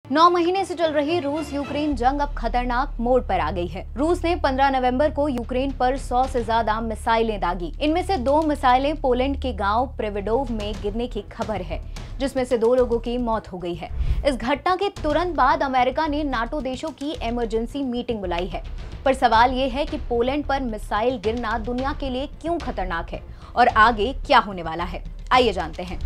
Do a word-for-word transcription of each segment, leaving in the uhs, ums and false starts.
नौ महीने से चल रही रूस यूक्रेन जंग अब खतरनाक मोड़ पर आ गई है। रूस ने पंद्रह नवंबर को यूक्रेन पर सौ से ज्यादा मिसाइलें दागी। इनमें से दो मिसाइलें पोलैंड के गांव प्रेवेडोव में गिरने की खबर है, जिसमें से दो लोगों की मौत हो गई है। इस घटना के तुरंत बाद अमेरिका ने नाटो देशों की इमरजेंसी मीटिंग बुलाई है। पर सवाल ये है कि पोलैंड पर मिसाइल गिरना दुनिया के लिए क्यों खतरनाक है और आगे क्या होने वाला है, आइए जानते हैं।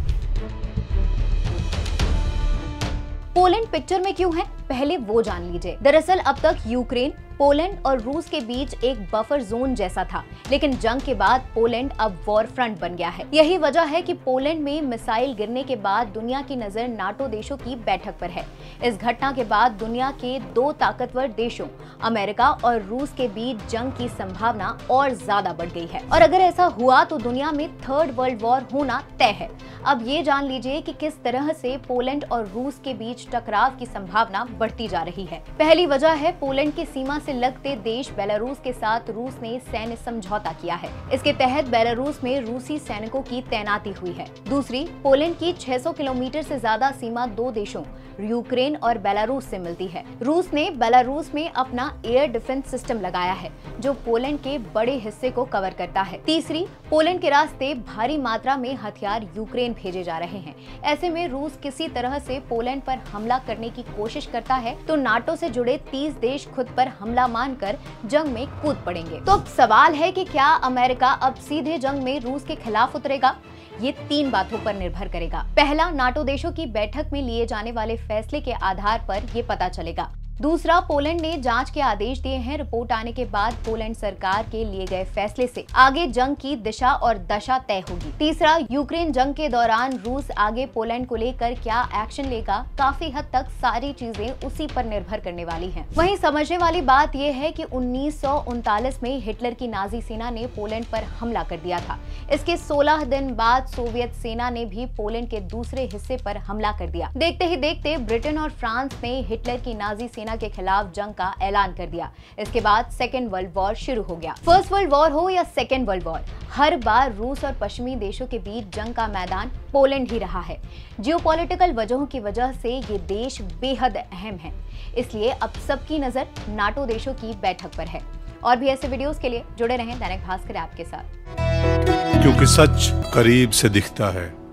पोलैंड पिक्चर में क्यों है, पहले वो जान लीजिए। दरअसल अब तक यूक्रेन, पोलैंड और रूस के बीच एक बफर जोन जैसा था, लेकिन जंग के बाद पोलैंड अब वॉर फ्रंट बन गया है। यही वजह है कि पोलैंड में मिसाइल गिरने के बाद दुनिया की नजर नाटो देशों की बैठक पर है। इस घटना के बाद दुनिया के दो ताकतवर देशों अमेरिका और रूस के बीच जंग की संभावना और ज्यादा बढ़ गई है, और अगर ऐसा हुआ तो दुनिया में थर्ड वर्ल्ड वॉर होना तय है। अब ये जान लीजिए कि किस तरह से पोलैंड और रूस के बीच टकराव की संभावना बढ़ती जा रही है। पहली वजह है पोलैंड की सीमा से लगते देश बेलारूस के साथ रूस ने सैन्य समझौता किया है। इसके तहत बेलारूस में रूसी सैनिकों की तैनाती हुई है। दूसरी, पोलैंड की छह सौ किलोमीटर से ज्यादा सीमा दो देशों यूक्रेन और बेलारूस से मिलती है। रूस ने बेलारूस में अपना एयर डिफेंस सिस्टम लगाया है, जो पोलैंड के बड़े हिस्से को कवर करता है। तीसरी, पोलैंड के रास्ते भारी मात्रा में हथियार यूक्रेन भेजे जा रहे हैं। ऐसे में रूस किसी तरह से पोलैंड पर हमला करने की कोशिश करता है तो नाटो से जुड़े तीस देश खुद पर हमला मानकर जंग में कूद पड़ेंगे। तो अब सवाल है कि क्या अमेरिका अब सीधे जंग में रूस के खिलाफ उतरेगा? ये तीन बातों पर निर्भर करेगा। पहला, नाटो देशों की बैठक में लिए जाने वाले फैसले के आधार पर ये पता चलेगा। दूसरा, पोलैंड ने जांच के आदेश दिए हैं। रिपोर्ट आने के बाद पोलैंड सरकार के लिए गए फैसले से आगे जंग की दिशा और दशा तय होगी। तीसरा, यूक्रेन जंग के दौरान रूस आगे पोलैंड को लेकर क्या एक्शन लेगा। काफी हद तक सारी चीजें उसी पर निर्भर करने वाली हैं। वहीं समझने वाली बात यह है कि उन्नीस सौ उनतालीस में हिटलर की नाजी सेना ने पोलैंड पर हमला कर दिया था। इसके सोलह दिन बाद सोवियत सेना ने भी पोलैंड के दूसरे हिस्से पर हमला कर दिया। देखते ही देखते ब्रिटेन और फ्रांस ने हिटलर की नाजी सेना के खिलाफ जंग का ऐलान कर दिया। इसके बाद सेकेंड वर्ल्ड वॉर शुरू हो गया। फर्स्ट वर्ल्ड वॉर हो या सेकेंड वर्ल्ड वॉर, हर बार रूस और पश्चिमी देशों के बीच जंग का मैदान पोलैंड ही रहा है। जियोपॉलिटिकल वजहों की वजह से ये देश बेहद अहम है, इसलिए अब सबकी नजर नाटो देशों की बैठक पर है। और भी ऐसे वीडियोस के लिए जुड़े रहें दैनिक भास्कर ऐप के साथ, क्योंकि सच करीब से दिखता है।